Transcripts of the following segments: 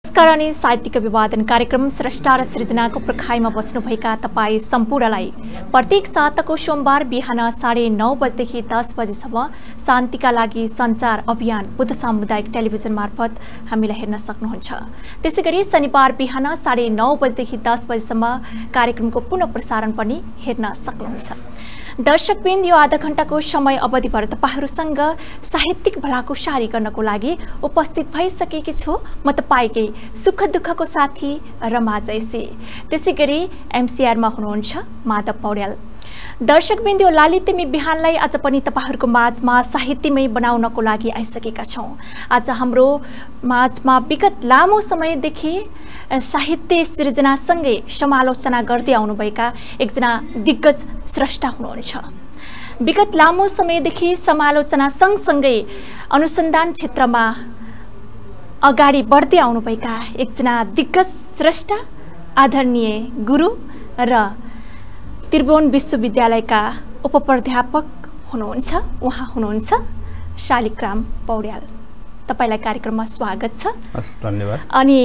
नमस्कार अनि साहित्यिक विवादन कार्यक्रम स्रष्टा र सृजनाको प्रखाइमा बस्नुभएका तपाईँ सम्पूर्णलाई प्रत्येक साताको सोमबार बिहान 9:30 बजेदेखि 10 बजेसम्म शान्तिका लागि सञ्चार अभियान बुद्ध सामुदायिक टेलिभिजन मार्फत हामीलाई हेर्न सक्नुहुन्छ। त्यसैगरी शनिबार बिहान 9:30 बजेदेखि 10 बजेसम्म कार्यक्रमको पुनः प्रसारण पनि हेर्न सक्नुहुन्छ। दर्शकवृन्द, यो आधा घण्टाको समय अवधिभर तपाईहरूसँग साहित्यिक भलाकुसारी गर्नको लागि उपस्थित भइसकेकी छु। म तपाईँकै सुख दुःखको साथी रमा जैसी। त्यसैगरी एमसीआरमा हुनुहुन्छ माधव पौडेल। दर्शकवृन्द, यो लालित्यमय बिहानलाई आज पनि तपाईहरूको माझमा साहित्यमय बनाउनको लागि आइसकेका छौँ। आज हाम्रो माझमा विगत लामो समयदेखि साहित्य सृजनासँगै समालोचना गर्दै आउनुभएका एकजना दिग्गज स्रष्टा हुनुहुन्छ। विगत लामो समयदेखि समालोचना सँगसँगै अनुसन्धान क्षेत्रमा अगाडि बढ्दै आउनुभएका एकजना दिग्गज स्रष्टा, आदरणीय गुरु र त्रिभुवन विश्वविद्यालयका उपप्राध्यापक हुनुहुन्छ। उहाँ हुनुहुन्छ सालिक्राम पौडेल। तपाईलाई कार्यक्रममा स्वागत छ। धन्यवाद। अनि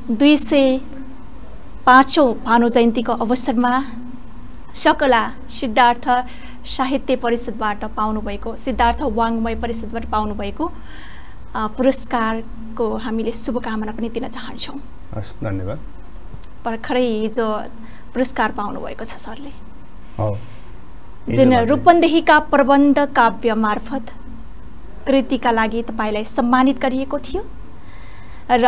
205औं भानु जयन्तीको अवसरमा सकला सिद्धार्थ साहित्य परिषदबाट पाउनुभएको, सिद्धार्थ वाङ्मय परिषदबाट पाउनुभएको पुरस्कारको हामीले शुभकामना पनि दिन चाहन्छौँ। धन्यवाद। भर्खरै हिजो पुरस्कार पाउनुभएको छ सरले, जुन रूपन्देहीका प्रबन्ध काव्य मार्फत कृतिका लागि तपाईलाई सम्मानित गरिएको थियो र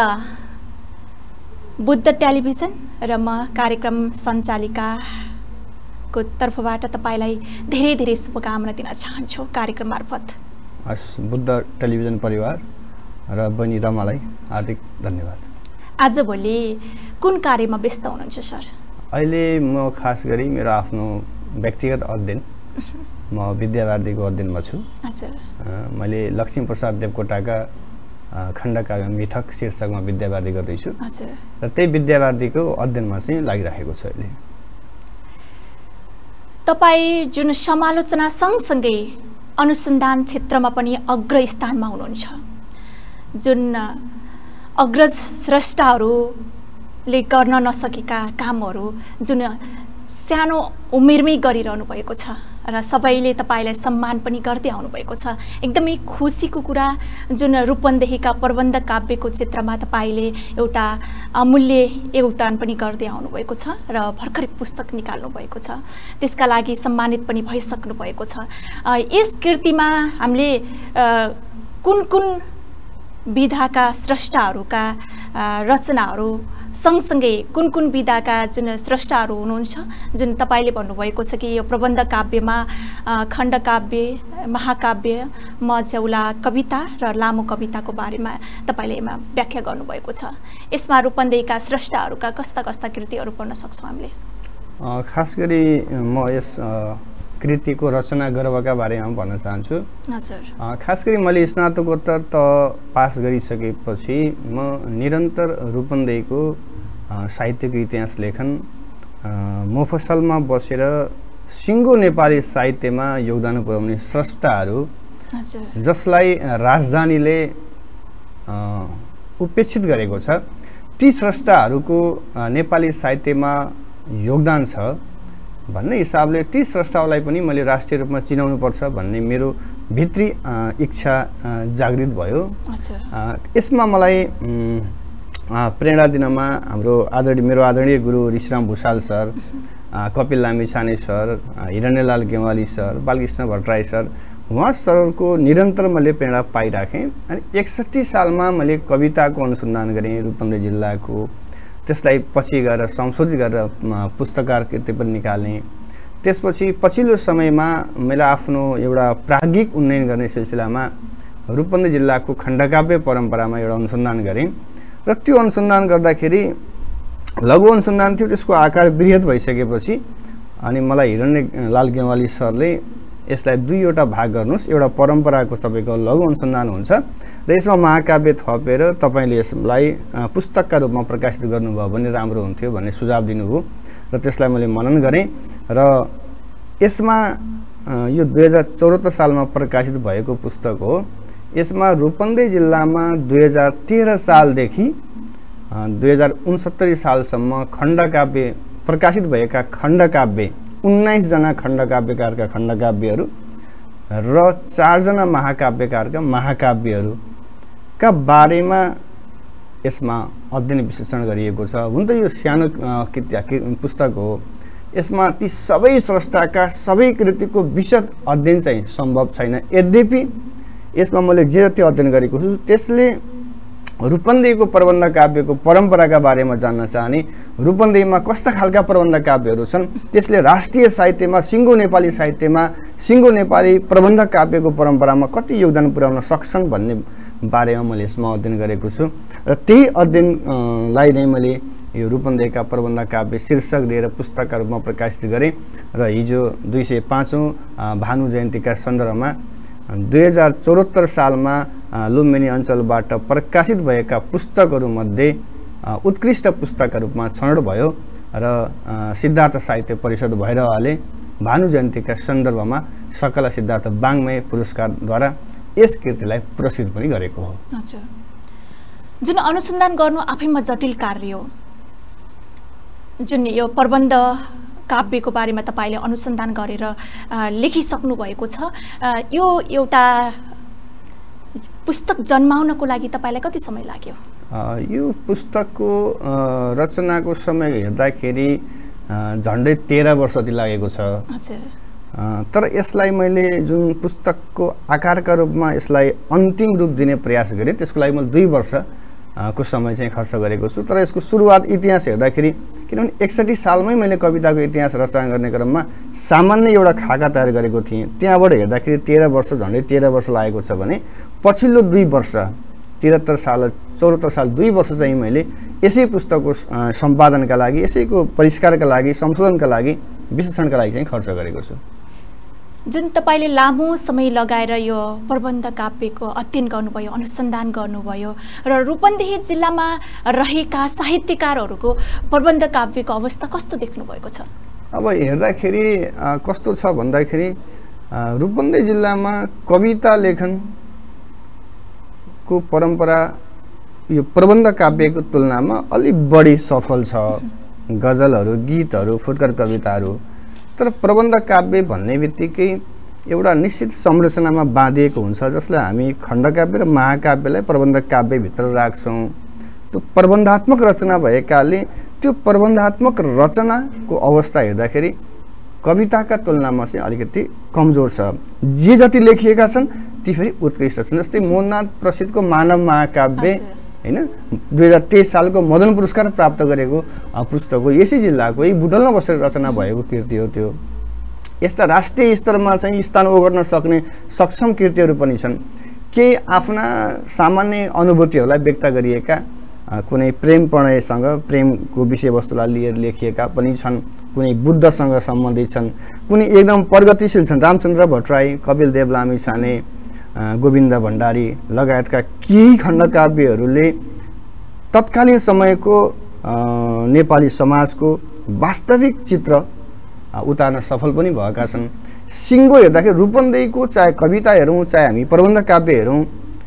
बुद्ध टेलिभिजन र म कार्यक्रम सञ्चालिकाको तर्फबाट तपाईलाई धेरै धेरै शुभकामना दिन चाहन्छु कार्यक्रम मार्फत। बुद्ध टेलिभिजन परिवार र बहिनी रमालाई हार्दिक धन्यवाद। आजभोलि कुन कार्यमा व्यस्त हुनुहुन्छ सर? अहिले म खास गरी मेरो आफ्नो व्यक्तिगत अध्ययन, म विद्यावार्धीको अध्ययनमा छु। हजुर। मैले लक्ष्मीप्रसाद देवकोटाका खण्डकाव्य मिथक शीर्षकमा विद्यावार्धी गर्दैछु। हजुर। र त्यही विद्यावार्धीको अध्ययनमा चाहिँ लागिरहेको छु अहिले। तपाईँ जुन समालोचना सँगसँगै अनुसन्धान क्षेत्रमा पनि अग्रस्थानमा हुनुहुन्छ, जुन अग्रज स्रष्टाहरूले गर्न नसकेका कामहरू जुन सानो उमेरमै गरिरहनु भएको छ र सबैले तपाईलाई सम्मान पनि गर्दै आउनुभएको छ। एकदमै खुसीको कुरा, जुन रूपन्देहीका प्रबन्ध काव्यको क्षेत्रमा तपाईले एउटा अमूल्य योगदान पनि गर्दै आउनुभएको छ र भर्खरै पुस्तक निकाल्नु भएको छ, त्यसका लागि सम्मानित पनि भइसक्नु भएको छ। यस कृतिमा हामीले कुन कुन विधाका स्रष्टाहरूका रचनाहरू सँगसँगै कुन कुन विधाका जुन स्रष्टाहरू हुनुहुन्छ, जुन तपाईँले भन्नुभएको छ कि यो प्रबन्ध काव्यमा खण्डकाव्य, महाकाव्य, मझौला कविता र लामो कविताको बारेमा तपाईँले यसमा व्याख्या गर्नुभएको छ। यसमा रूपन्देहीका स्रष्टाहरूका कस्ता कस्ता कृतिहरू पढ्न सक्छौँ हामीले? खास गरी म यस कृतिको रचना गर्वका बारेमा भन्न चाहन्छु। हजुर। खास गरी मैले स्नातकोत्तर त पास गरिसकेपछि म निरन्तर रूपन्देहीको साहित्यको इतिहास लेखन, मोफसलमा बसेर सिङ्गो नेपाली साहित्यमा योगदान पुर्याउने स्रष्टाहरू जसलाई राजधानीले उपेक्षित गरेको छ, ती स्रष्टाहरूको नेपाली साहित्यमा योगदान छ भन्ने हिसाबले ती स्रष्टाहरूलाई पनि मैले राष्ट्रिय रूपमा चिनाउनु पर्छ भन्ने मेरो भित्री इच्छा जागृत भयो। यसमा मलाई प्रेरणा दिनमा मेरो आदरणीय गुरु Rishiram Bhusal sir, Kapil Lamichhane sir, Hiranyalal Gewali sir, Balkrishna Bhattarai sir, उहाँ सरहरूको निरन्तर मैले प्रेरणा पाइराखेँ। अनि 61 सालमा मैले कविताको अनुसन्धान गरेँ रूपन्देही जिल्लाको, त्यसलाई पछि गएर संशोधित गरेर पुस्तकार कृति पनि निकालेँ। त्यसपछि पछिल्लो समयमा मैले आफ्नो एउटा प्राज्ञिक उन्नयन गर्ने सिलसिलामा रूपन्देही जिल्लाको खण्डकाव्य परम्परामा एउटा अनुसन्धान गरेँ र त्यो अनुसन्धान गर्दाखेरि लघु अनुसन्धान थियो, त्यसको आकार बृहत भइसकेपछि अनि मलाई हिरण्यलाल गेवाली सरले यसलाई दुईवटा भाग गर्नुहोस्, एउटा परम्पराको तपाईँको लघु अनुसन्धान हुन्छ र यसमा महाकाव्य थपेर तपाईँले यसलाई पुस्तकका रूपमा प्रकाशित गर्नुभयो भने राम्रो हुन्थ्यो भन्ने सुझाव दिनुभयो र त्यसलाई मैले मनन गरेँ र यसमा यो 2074 सालमा प्रकाशित भएको पुस्तक हो। यसमा रूपन्देही जिल्लामा 2013 सालदेखि 2069 सालसम्म खण्डकाव्य प्रकाशित भएका खण्डकाव्य 19 जना खण्डकाव्यकारका खण्डकाव्यहरू र 4 जना महाकाव्यकारका महाकाव्यहरूका बारेमा यसमा अध्ययन विश्लेषण गरिएको छ। हुन त यो सानो पुस्तक हो, यसमा ती सबै स्रष्टाका सबै कृतिको विशद अध्ययन चाहिँ सम्भव छैन। यद्यपि यसमा मैले जे जति अध्ययन गरेको छु त्यसले रूपन्देहीको प्रबन्ध काव्यको परम्पराका बारेमा जान्न चाहने, रूपन्देहीमा कस्ता खालका प्रबन्ध काव्यहरू छन्, त्यसले राष्ट्रिय साहित्यमा सिङ्गो नेपाली साहित्यमा सिङ्गो नेपाली प्रबन्ध काव्यको परम्परामा कति योगदान पुर्याउन सक्छन् भन्ने बारेमा मैले यसमा अध्ययन गरेको छु र त्यही अध्ययनलाई नै मैले यो रूपन्देहीका प्रबन्ध काव्य शीर्षक दिएर पुस्तकका रूपमा प्रकाशित गरेँ र हिजो 205औं भानु जयन्तीका सन्दर्भमा 2074 सालमा लुम्बिनी अञ्चलबाट प्रकाशित भएका पुस्तकहरूमध्ये उत्कृष्ट पुस्तकका रूपमा छनौट भयो र सिद्धार्थ साहित्य परिषद भैरवाले भानु जयन्तीका सन्दर्भमा सकला सिद्धार्थ वाङ्मय पुरस्कारद्वारा यस कृतिलाई पुरस्कृत पनि गरेको हो। हजुर, जुन अनुसन्धान गर्नु आफैमा जटिल कार्य हो, जुन यो प्रबन्ध काव्यको बारेमा तपाईले अनुसन्धान गरेर लेखिसक्नु भएको छ, यो एउटा पुस्तक जन्माउनको लागि तपाईलाई कति समय लाग्यो? यो पुस्तकको रचनाको समय हेर्दाखेरि झन्डै 13 वर्ष जति लागेको छ। हजुर, तर यसलाई मैले जुन पुस्तकको आकारका रूपमा यसलाई अन्तिम रूप दिने प्रयास गरेँ त्यसको लागि मैले 2 वर्ष को समय चाहिँ खर्च गरेको छु। तर यसको सुरुवात इतिहास हेर्दाखेरि, किनभने 61 सालमै मैले कविताको इतिहास रचना गर्ने क्रममा सामान्य एउटा खाका तयार गरेको थिएँ, त्यहाँबाट हेर्दाखेरि 13 वर्ष झन्डै 13 वर्ष लागेको छ भने पछिल्लो 2 वर्ष 73 साल 74 साल 2 वर्ष चाहिँ मैले यसै पुस्तकको सम्पादनका लागि, यसैको परिष्कारका लागि, संशोधनका लागि, विश्लेषणका लागि चाहिँ खर्च गरेको छु। जुन तपाईले लामो समय लगाएर यो प्रबन्ध काव्यको अध्ययन गर्नुभयो, अनुसन्धान गर्नुभयो र रूपन्देही जिल्लामा रहेका साहित्यकारहरूको प्रबन्ध काव्यको अवस्था कस्तो देख्नु भएको छ? अब हेर्दाखेरि कस्तो छ भन्दाखेरि रूपन्देही जिल्लामा कविता लेखनको परम्परा यो प्रबन्ध काव्यको तुलनामा अलि बढी सफल छ। गजलहरू, गीतहरू, फुटकर कविताहरू। तर प्रबन्ध काव्य भन्ने बित्तिकै एउटा निश्चित संरचनामा बाँधिएको हुन्छ, जसलाई हामी खण्डकाव्य र महाकाव्यलाई प्रबन्ध काव्यभित्र राख्छौँ। त्यो प्रबन्धात्मक रचना भएकाले त्यो प्रबन्धात्मक रचनाको अवस्था हेर्दाखेरि कविताका तुलनामा चाहिँ अलिकति कमजोर छ। जे जति लेखिएका छन् ती फेरि उत्कृष्ट छन्। जस्तै मोहननाथ प्रसिद्धको मानव महाकाव्य हैन 2023 सालको मदन पुरस्कार प्राप्त गरेको पुस्तक हो, यसै जिल्लाको यही बुटवलमा बसेर रचना भएको कृति हो। त्यो यस्ता राष्ट्रिय स्तरमा चाहिँ स्थान ओगट्न सक्ने सक्षम कृतिहरू पनि छन्। केही आफ्ना सामान्य अनुभूतिहरूलाई व्यक्त गरिएका, कुनै प्रेम प्रणयसँग प्रेमको विषयवस्तुलाई लिएर लेखिएका पनि छन्, कुनै बुद्धसँग सम्बन्धित छन्, कुनै एकदम प्रगतिशील छन्। रामचन्द्र भट्टराई, कपिल देव लामिछाने, गोविन्द भण्डारी लगायतका केही खण्डकाव्यहरूले तत्कालीन समयको नेपाली समाजको वास्तविक चित्र उतार्न सफल पनि भएका छन्। सिङ्गो हेर्दाखेरि रूपन्देहीको चाहे कविता हेरौँ चाहे हामी प्रबन्ध काव्य हेरौँ,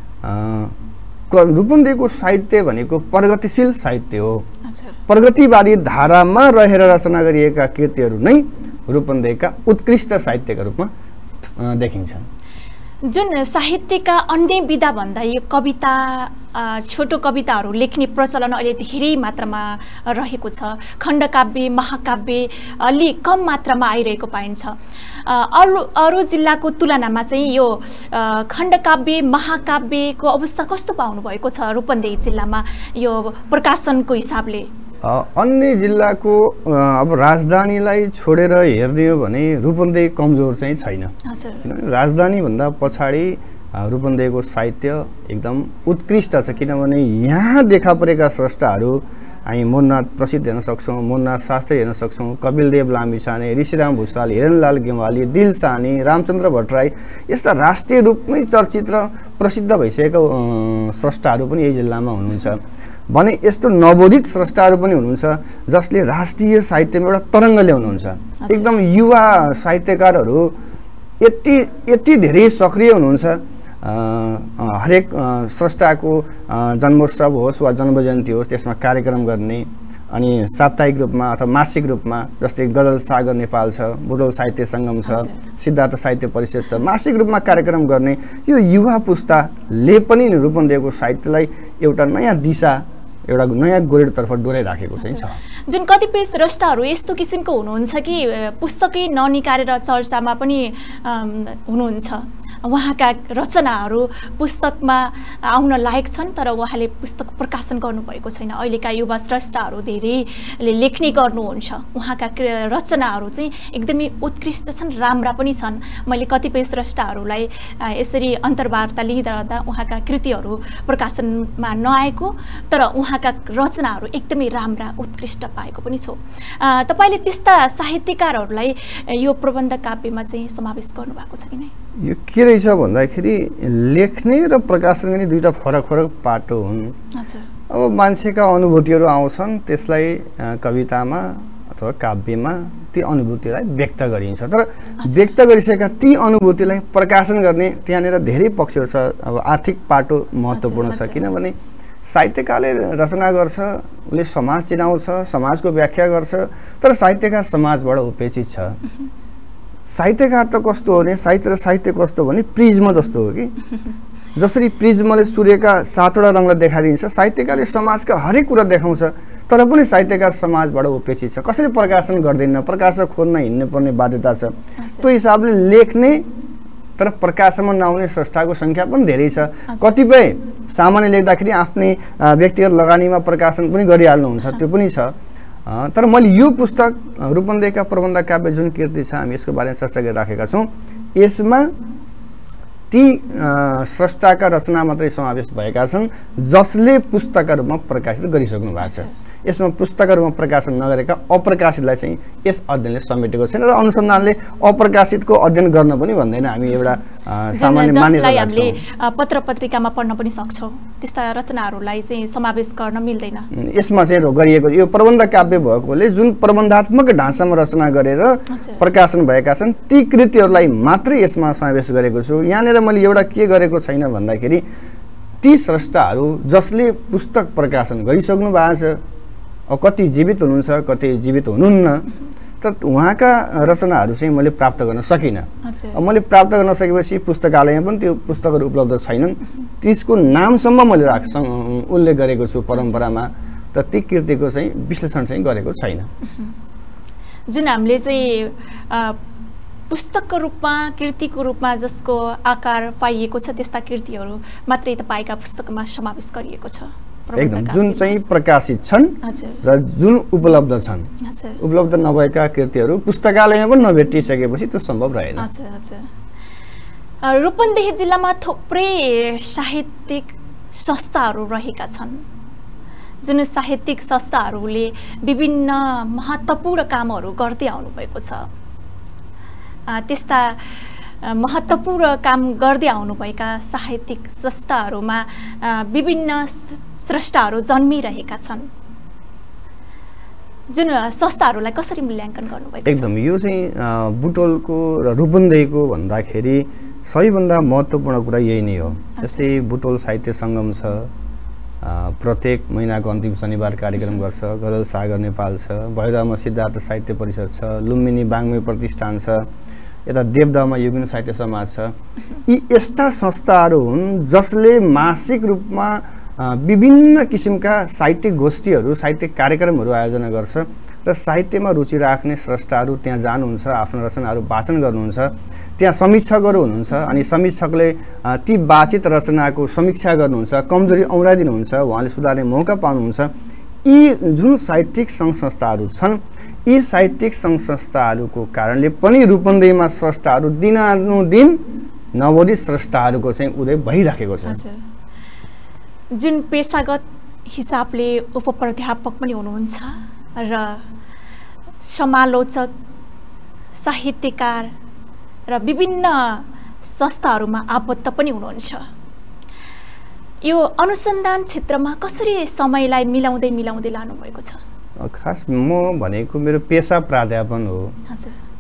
रूपन्देहीको साहित्य भनेको प्रगतिशील साहित्य हो। प्रगतिवादी धारामा रहेर रचना गरिएका कृतिहरू नै रूपन्देहीका उत्कृष्ट साहित्यका रूपमा देखिन्छन्। जुन साहित्यका अन्य विधा भन्दा यो कविता, छोटो कविताहरू लेख्ने प्रचलन अहिले धेरै मात्रामा रहेको छ। खण्डकाव्य, महाकाव्य अलि कम मात्रामा आइरहेको पाइन्छ। अरू जिल्लाको तुलनामा चाहिँ यो खण्डकाव्य, महाकाव्यको अवस्था कस्तो पाउनु भएको छ रूपन्देही जिल्लामा यो प्रकाशनको हिसाबले? अन्य जिल्लाको अब राजधानीलाई छोडेर हेर्ने हो भने रूपन्देही कमजोर चाहिँ छैन। राजधानीभन्दा पछाडि रूपन्देहीको साहित्य एकदम उत्कृष्ट छ, किनभने यहाँ देखा परेका स्रष्टाहरू हामी मोहननाथ प्रसिद्ध हेर्न सक्छौँ, मोहननाथ शास्त्री हेर्न सक्छौँ, कपिलदेव लामिछाने, ऋषिराम भुसाल, हिरणलाल गेवाली, दिल सानी, रामचन्द्र भट्टराई यस्ता राष्ट्रिय रूपमै चर्चित र प्रसिद्ध भइसकेका स्रष्टाहरू पनि यही जिल्लामा हुनुहुन्छ भने यस्तो नवोदित स्रष्टाहरू पनि हुनुहुन्छ जसले राष्ट्रिय साहित्यमा एउटा तरङ्ग ल्याउनुहुन्छ। एकदम युवा साहित्यकारहरू यति धेरै सक्रिय हुनुहुन्छ हरेक स्रष्टाको जन्मोत्सव होस् वा जन्मजयन्ती होस् त्यसमा कार्यक्रम गर्ने अनि साप्ताहिक रूपमा अथवा मासिक रूपमा जस्तै गजल सागर नेपाल छ, बुटवल साहित्य सङ्गम छ, सिद्धार्थ साहित्य परिषद छ, मासिक रूपमा कार्यक्रम गर्ने यो युवा पुस्ताले पनि रूपन्देहीको साहित्यलाई एउटा नयाँ दिशा एउटा नयाँ गोरेटोतर्फ डोराइराखेको चाहिँ छ। जुन कतिपय स्रष्टाहरू यस्तो किसिमको हुनुहुन्छ कि पुस्तकै ननिकालेर चर्चामा पनि हुनुहुन्छ, उहाँका रचनाहरू पुस्तकमा आउन लायक छन् तर उहाँले पुस्तक प्रकाशन गर्नुभएको छैन। अहिलेका युवा स्रष्टाहरू धेरैले लेख्ने गर्नुहुन्छ, उहाँका रचनाहरू चाहिँ एकदमै उत्कृष्ट छन्, राम्रा पनि छन्। मैले कतिपय स्रष्टाहरूलाई यसरी अन्तर्वार्ता लिइरहँदा उहाँका कृतिहरू प्रकाशनमा नआएको तर उहाँका रचनाहरू एकदमै राम्रा उत्कृष्ट पाएको पनि छु। तपाईँले त्यस्ता साहित्यकारहरूलाई यो प्रबन्ध काव्यमा चाहिँ समावेश गर्नुभएको छ कि नै? यो के रहेछ भन्दाखेरि लेख्ने र प्रकाशन गर्ने दुईटा फरक फरक पाटो हुन्। अब मान्छेका अनुभूतिहरू आउँछन्, त्यसलाई कवितामा अथवा काव्यमा ती अनुभूतिलाई व्यक्त गरिन्छ, तर व्यक्त गरिसकेका ती अनुभूतिलाई प्रकाशन गर्ने त्यहाँनिर धेरै पक्षहरू छ। अब आर्थिक पाटो महत्त्वपूर्ण छ, किनभने साहित्यकारले रचना गर्छ, उसले समाज चिनाउँछ, समाजको व्याख्या गर्छ, तर साहित्यकार समाजबाट उपेक्षित छ। साहित्यकार त कस्तो हो भने साहित्य र साहित्य कस्तो भने प्रिज्म जस्तो हो कि जसरी प्रिज्मले सूर्यका 7वटा रङलाई देखाइदिन्छ, साहित्यकारले समाजका हरेक कुरा देखाउँछ, तर पनि साहित्यकार समाजबाट उपेक्षित छ। कसरी प्रकाशन गर्दैन, प्रकाशक खोज्न हिँड्नु पर्ने बाध्यता छ। त्यो हिसाबले लेख्ने तर प्रकाशनमा नआउने स्रष्टाको सङ्ख्या पनि धेरै छ। कतिपय सामान्य लेख्दाखेरि आफ्नै व्यक्तिगत लगानीमा प्रकाशन पनि गरिहाल्नुहुन्छ, त्यो पनि छ। तर मैले यो पुस्तक रूपन्देहीका प्रबन्ध काव्य जुन कृति छ, हामी यसको बारेमा चर्चा गरिराखेका छौँ। यसमा ती स्रष्टाका रचना मात्रै समावेश भएका छन् जसले पुस्तकका रूपमा प्रकाशित गरिसक्नु भएको छ। यसमा पुस्तकका रूपमा प्रकाशन नगरेका अप्रकाशितलाई चाहिँ यस अध्ययनले समेटेको छैन र अनुसन्धानले अप्रकाशितको अध्ययन गर्न पनि भन्दैन। हामी एउटा सामान्य मान्यता हामीले पत्र पत्रिकामा पढ्न पनि सक्छौँ, त्यस्ता रचनाहरूलाई चाहिँ समावेश गर्न मिल्दैन। यसमा चाहिँ गरिएको यो प्रबन्ध काव्य भएकोले जुन प्रबन्धात्मक ढाँचामा रचना गरेर प्रकाशन भएका छन् ती कृतिहरूलाई मात्रै यसमा समावेश गरेको छु। यहाँनिर मैले एउटा के गरेको छैन भन्दाखेरि ती स्रष्टाहरू जसले पुस्तक प्रकाशन गरिसक्नु भएको छ, कति जीवित हुनुहुन्छ कति जीवित हुनुहुन्न, तर उहाँका रचनाहरू चाहिँ मैले प्राप्त गर्न सकिनँ। मैले प्राप्त गर्न सकेपछि पुस्तकालयमा पनि त्यो पुस्तकहरू उपलब्ध छैनन्, त्यसको नामसम्म मैले उल्लेख गरेको छु परम्परामा, तर ती कृतिको चाहिँ विश्लेषण चाहिँ गरेको छैन। जुन हामीले चाहिँ पुस्तकको रूपमा कृतिको रूपमा जसको आकार पाइएको छ त्यस्ता कृतिहरू मात्रै तपाईँका पुस्तकमा समावेश गरिएको छ एकदम, जुन चाहिँ प्रकाशित छन् र जुन उपलब्ध छन्। उपलब्ध नभएका कृतिहरू पुस्तकालयमा पनि नभेटिसकेपछि त्यो सम्भव रहेन। रूपन्देही जिल्लामा थुप्रै साहित्यिक संस्थाहरू रहेका छन्, जुन साहित्यिक संस्थाहरूले विभिन्न महत्त्वपूर्ण कामहरू गर्दै आउनुभएको छ। त्यस्ता महत्त्वपूर्ण काम गर्दै आउनुभएका साहित्यिक संस्थाहरूमा विभिन्न स्रष्टाहरू जन्मिरहेका छन्, जुन संस्थाहरूलाई कसरी मूल्याङ्कन गर्नुभएको छ? एकदम यो चाहिँ बुटवलको र रूपन्देहीको भन्दाखेरि सबैभन्दा महत्त्वपूर्ण कुरा यही नै हो। जस्तै बुटवल साहित्य सङ्गम छ, प्रत्येक महिनाको अन्तिम शनिबार कार्यक्रम गर्छ। गजल सागर नेपाल छ, भैरवमा सिद्धार्थ साहित्य परिषद छ, लुम्बिनी बाङ्मे प्रतिष्ठान छ, यता देवदहमा युगिन साहित्य समाज छ। यी यस्ता संस्थाहरू हुन् जसले मासिक रूपमा विभिन्न किसिमका साहित्यिक गोष्ठीहरू साहित्यिक कार्यक्रमहरू आयोजना गर्छ र साहित्यमा रुचि राख्ने स्रष्टाहरू त्यहाँ जानुहुन्छ, आफ्नो रचनाहरू वाचन गर्नुहुन्छ। त्यहाँ समीक्षकहरू हुनुहुन्छ अनि समीक्षकले ती वाचित रचनाको समीक्षा गर्नुहुन्छ, कमजोरी औँराइदिनुहुन्छ, उहाँले सुधार्ने मौका पाउनुहुन्छ। यी जुन साहित्यिक सङ्घ संस्थाहरू छन्, यी साहित्यिक सङ्घ संस्थाहरूको कारणले पनि रूपन्देहीमा स्रष्टाहरू दिनानुदिन नवोदित स्रष्टाहरूको चाहिँ उदय भइराखेको छ। जुन पेसागत हिसाबले उपप्राध्यापक पनि हुनुहुन्छ र समालोचक, साहित्यकार र विभिन्न संस्थाहरूमा आबद्ध पनि हुनुहुन्छ, यो अनुसन्धान क्षेत्रमा कसरी समयलाई मिलाउँदै लानुभएको छ? खास म भनेको मेरो पेसा प्राध्यापन हो।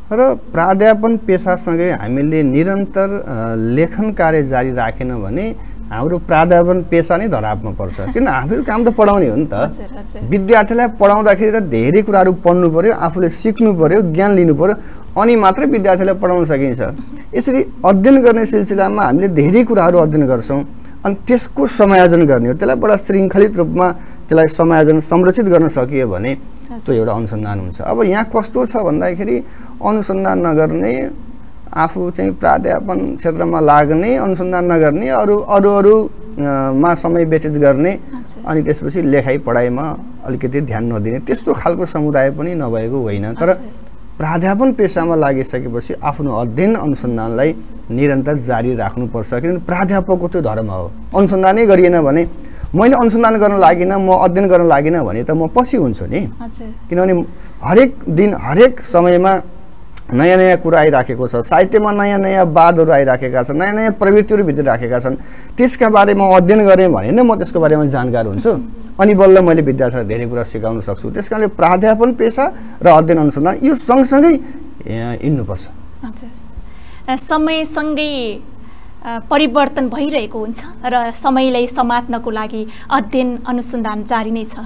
र प्राध्यापन पेशासँगै हामीले निरन्तर लेखन कार्य जारी राखेन भने हाम्रो प्राध्यापन पेशा नै धरापमा पर्छ। किन हाम्रो काम त पढाउने हो नि त। विद्यार्थीलाई पढाउँदाखेरि त धेरै कुराहरू पढ्नु पर्यो, आफूले सिक्नु पर्यो, ज्ञान लिनु पर्यो, अनि मात्रै विद्यार्थीलाई पढाउन सकिन्छ। यसरी अध्ययन गर्ने सिलसिलामा हामीले धेरै कुराहरू अध्ययन गर्छौँ अनि त्यसको समायोजन गर्ने हो। त्यसलाई बडा श्रृङ्खलित रूपमा त्यसलाई समायोजन संरक्षित गर्न सकियो भने त्यो एउटा अनुसन्धान हुन्छ। अब यहाँ कस्तो छ भन्दाखेरि अनुसन्धान नगर्ने, आफू चाहिँ प्राध्यापन क्षेत्रमा लाग्ने, अनुसन्धान नगर्ने, अरूमा समय व्यतीत गर्ने, अनि त्यसपछि लेखाइ पढाइमा अलिकति ध्यान नदिने, त्यस्तो खालको समुदाय पनि नभएको होइन। तर प्राध्यापन पेशामा लागिसकेपछि आफ्नो अध्ययन अनुसन्धानलाई निरन्तर जारी राख्नुपर्छ। किनभने प्राध्यापकको त्यो धर्म हो। अनुसन्धानै गरिएन भने, मैले अनुसन्धान गर्न लागिनँ, म अध्ययन गर्न लागिनँ भने त म पछि हुन्छु नि। किनभने हरेक दिन हरेक समयमा नयाँ नयाँ कुरा आइराखेको छ। साहित्यमा नयाँ नयाँ वादहरू आइराखेका छन्, नयाँ नयाँ प्रवृत्तिहरू भित्र राखेका छन्। त्यसका बारेमा अध्ययन गरेँ भने नै म त्यसको बारेमा जानकार हुन्छु, अनि बल्ल मैले विद्यार्थीलाई धेरै कुरा सिकाउन सक्छु। त्यस कारणले प्राध्यापन पेशा र अध्ययन अनुसन्धान यो सँगसँगै हिँड्नुपर्छ। समयसँगै परिवर्तन भइरहेको हुन्छ र समयलाई समात्नको लागि अध्ययन अनुसन्धान जारी नै छ।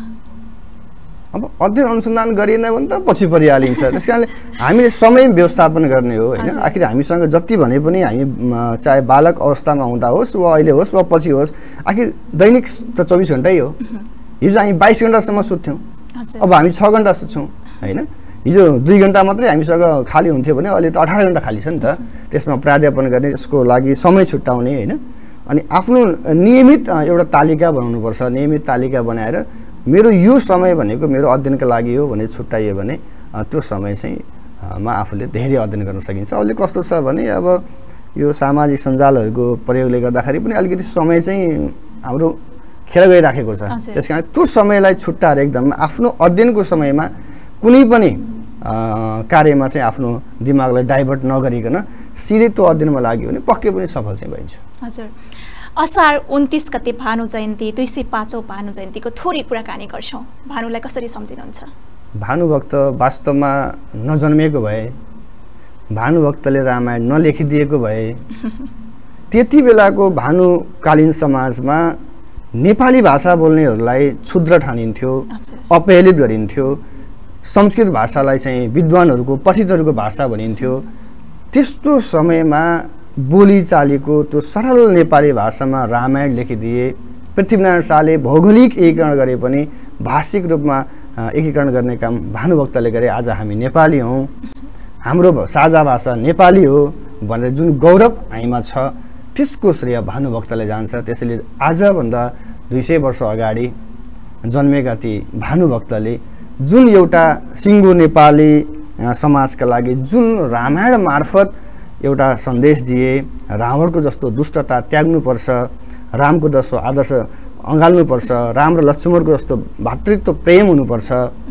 अब अध्ययन अनुसन्धान गरिएन भने त पछि परिहालिन्छ। त्यस कारणले हामीले समय व्यवस्थापन गर्ने हो होइन। आखिर हामीसँग जति भने पनि हामी चाहे बालक अवस्थामा हुँदा होस् वा अहिले होस् वा पछि होस्, आखिर दैनिक त 24 घन्टै हो। हिजो हामी 22 घन्टासम्म सुत्थ्यौँ, अब हामी 6 घन्टा सुत्छौँ होइन। हिजो 2 घन्टा मात्रै हामीसँग खाली हुन्थ्यो भने अहिले त 18 घन्टा खाली छ नि त। त्यसमा प्राध्यापन गर्ने, त्यसको लागि समय छुट्याउने होइन। अनि आफ्नो नियमित एउटा तालिका बनाउनुपर्छ। नियमित तालिका बनाएर मेरो यो समय भनेको मेरो अध्ययनका लागि हो भने छुट्याइयो भने त्यो समय चाहिँ आफूले धेरै अध्ययन गर्न सकिन्छ। अहिले कस्तो छ भने अब यो सामाजिक सञ्जालहरूको प्रयोगले गर्दाखेरि पनि अलिकति समय चाहिँ हाम्रो खेर गइराखेको छ। त्यस कारण त्यो समयलाई छुट्याएर एकदम आफ्नो अध्ययनको समयमा कुनै पनि कार्यमा चाहिँ आफ्नो दिमागलाई डाइभर्ट नगरिकन सिधै त्यो अध्ययनमा लाग्यो भने पक्कै पनि सफल चाहिँ भइन्छ। हजुर, असार 29 गते भानु जयन्ती, 205औं भानु जयन्तीको थोरै कुराकानी गर्छौँ। भानुलाई कसरी सम्झिनुहुन्छ? भानुभक्त वास्तवमा नजन्मिएको भए, भानुभक्तले रामायण नलेखिदिएको भए, त्यति बेलाको भानुकालीन समाजमा नेपाली भाषा बोल्नेहरूलाई क्षुद्र ठानिन्थ्यो, अपहेलित गरिन्थ्यो। संस्कृत भाषालाई चाहिँ विद्वानहरूको, पण्डितहरूको भाषा भनिन्थ्यो। त्यस्तो समयमा बोलीचालीको त्यो सरल नेपाली भाषामा रामायण लेखिदिए। पृथ्वीनारायण शाहले भौगोलिक एकीकरण गरे पनि भाषिक रूपमा एकीकरण गर्ने काम भानुभक्तले गरे। आज हामी नेपाली हौँ, हाम्रो साझा भाषा नेपाली हो भनेर जुन गौरव हामीमा छ, त्यसको श्रेय भानुभक्तले जान्छ। त्यसैले आजभन्दा 200 वर्ष अगाडि जन्मेका ती भानुभक्तले जुन एउटा सिङ्गो नेपाली समाजका लागि जुन रामायण मार्फत एउटा सन्देश दिए, रावणको जस्तो दुष्टता त्याग्नुपर्छ, रामको जस्तो आदर्श अँगाल्नुपर्छ, राम र लक्ष्मणको जस्तो भातृत्व प्रेम हुनुपर्छ,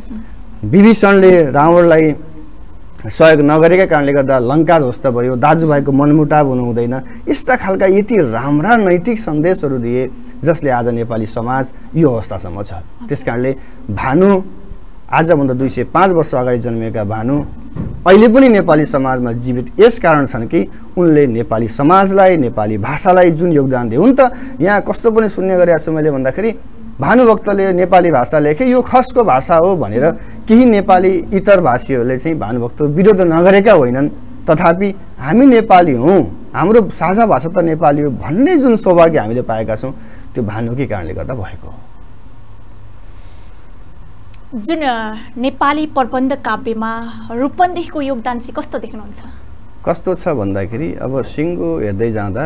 विभीषणले रावणलाई सहयोग नगरेका कारणले गर्दा लङ्का ध्वस्त भयो, दाजुभाइको मनमुटाव हुनु हुँदैन, यस्ता खालका यति राम्रा नैतिक सन्देशहरू दिए जसले आज नेपाली समाज यो अवस्थासम्म छ। त्यस कारणले भानु आजभन्दा 205 वर्ष अगाडि जन्मेका भानु अहिले पनि नेपाली समाजमा जीवित यस कारण छन् कि उनले नेपाली समाजलाई, नेपाली भाषालाई जुन योगदान दिए। हुन त यहाँ कस्तो पनि सुन्ने गरेको छु मैले भन्दाखेरि भानुभक्तले नेपाली भाषा लेखे, यो खसको भाषा हो भनेर केही नेपाली इतर भाषीहरूले चाहिँ भानुभक्त विरोध नगरेका होइनन्। तथापि हामी नेपाली हौँ, हाम्रो साझा भाषा त नेपाली हो भन्ने जुन सौभाग्य हामीले पाएका छौँ त्यो भानुकै कारणले गर्दा भएको हो। जुन नेपाली प्रबन्ध काव्यमा रूपन्देहीको योगदान चाहिँ कस्तो देख्नुहुन्छ? कस्तो छ भन्दाखेरि अब सिङ्गो हेर्दै जाँदा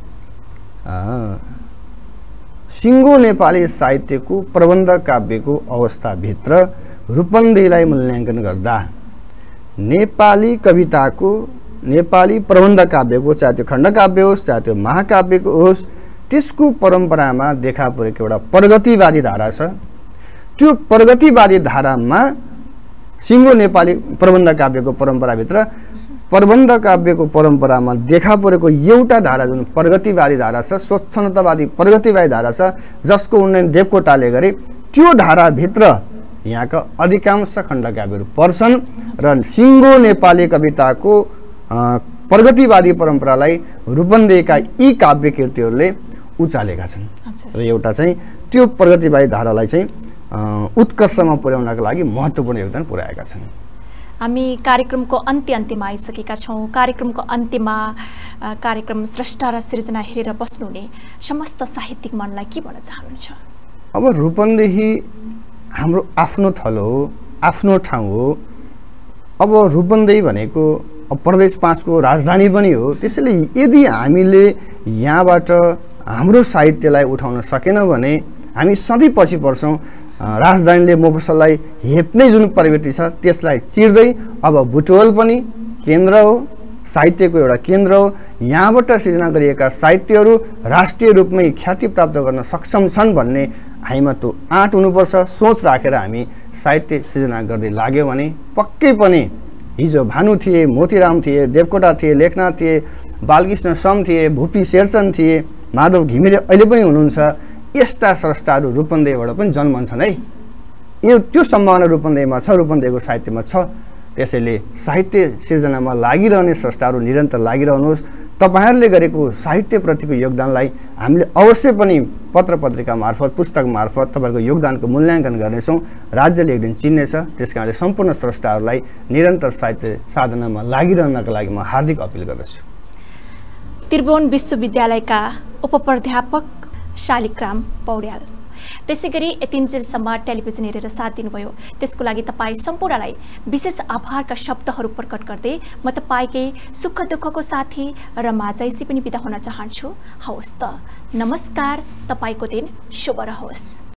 सिङ्गो नेपाली साहित्यको प्रबन्ध काव्यको अवस्थाभित्र रूपन्देहीलाई मूल्याङ्कन गर्दा नेपाली कविताको, नेपाली प्रबन्ध काव्यको, चाहे त्यो खण्डकाव्य होस् चाहे त्यो महाकाव्यको होस्, त्यसको परम्परामा देखा परेको एउटा प्रगतिवादी धारा छ। त्यो प्रगतिवादी धारामा सिङ्गो नेपाली प्रबन्ध काव्यको परम्पराभित्र प्रबन्ध काव्यको परम्परामा देखा परेको एउटा धारा जुन प्रगतिवादी धारा छ, स्वच्छन्दतावादी प्रगतिवादी धारा छ, जसको उन्नयन देवकोटाले गरे, त्यो धाराभित्र यहाँका अधिकांश खण्डकाव्यहरू पर्छन् र सिङ्गो नेपाली कविताको प्रगतिवादी परम्परालाई रूपन्देहीका यी काव्य कृतिहरूले उचालेका छन् र एउटा चाहिँ त्यो प्रगतिवादी धारालाई चाहिँ उत्कर्षमा पुर्याउनका लागि महत्त्वपूर्ण योगदान पुर्याएका छन्। हामी कार्यक्रमको अन्त्यमा आइसकेका छौँ। कार्यक्रमको अन्त्यमा कार्यक्रम स्रष्टा र सृजना हेरेर बस्नुहुने समस्त साहित्यिक मनलाई के भन्न चाहनुहुन्छ? अब रूपन्देही हाम्रो आफ्नो थलो हो, आफ्नो ठाउँ हो। अब रूपन्देही भनेको प्रदेश 5 को राजधानी पनि हो। त्यसैले यदि हामीले यहाँबाट हाम्रो साहित्यलाई उठाउन सकेन भने हामी सधैँ पछि पर्छौँ। राजधानीले मफसललाई हेप्ने जुन प्रवृत्ति छ त्यसलाई चिर्दै अब बुटवल पनि केन्द्र हो, साहित्यको एउटा केन्द्र हो। यहाँबाट सृजना गरिएका साहित्यहरू राष्ट्रिय रूपमै ख्याति प्राप्त गर्न सक्षम छन् भन्ने हामीमा त्यो आँट हुनुपर्छ। सोच राखेर हामी साहित्य सृजना गर्दै लाग्यो भने पक्कै पनि हिजो भानु थिए, मोतीराम थिए, देवकोटा थिए, लेखनाथ थिए, बालकृष्ण सम थिए, भूपी शेरचन थिए, माधव घिमिरे अहिले पनि हुनुहुन्छ। यस्ता स्रष्टाहरू रूपन्देहीबाट पनि जन्मन्छन् है। यो त्यो सम्भावना रूपन्देहीमा छ, रूपन्देहीको साहित्यमा छ। त्यसैले साहित्य सिर्जनामा लागिरहने स्रष्टाहरू निरन्तर लागिरहनुहोस्। तपाईहरूले गरेको साहित्यप्रतिको योगदानलाई हामीले अवश्य पनि पत्र पत्रिका मार्फत, पुस्तक मार्फत तपाईँहरूको योगदानको मूल्याङ्कन गर्नेछौँ। राज्यले एक दिन चिन्नेछ। त्यस कारणले सम्पूर्ण स्रष्टाहरूलाई निरन्तर साहित्य साधनामा लागिरहनका लागि म हार्दिक अपिल गर्दछु। त्रिभुवन विश्वविद्यालयका उपप्राध्यापक शालिग्राम पौड्याल, त्यसै गरी यतिन्जेलसम्म टेलिभिजन हेरेर साथ दिनुभयो त्यसको लागि तपाईँ सम्पूर्णलाई विशेष आभारका शब्दहरू प्रकट गर्दै म तपाईँकै सुख दुःखको साथी रमा जैसी पनि बिदा हुन चाहन्छु। हवस् त, नमस्कार। तपाईँको दिन शुभ रहोस्।